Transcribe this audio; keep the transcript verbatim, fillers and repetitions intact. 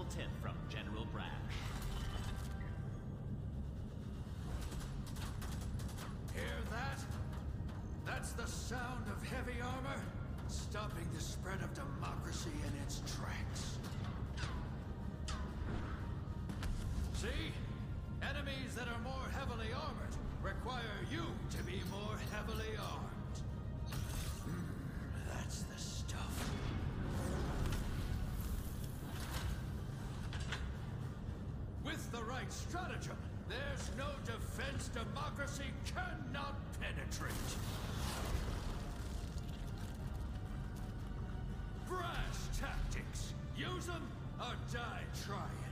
tip from General Brasch. Hear that? That's the sound of heavy armor, stopping the spread of democracy in its tracks. See? Enemies that are more heavily armored require you to be more heavily armed. Mm, that's the stuff. With the right stratagem, there's no defense democracy cannot penetrate. Brash tactics. Use them or die trying.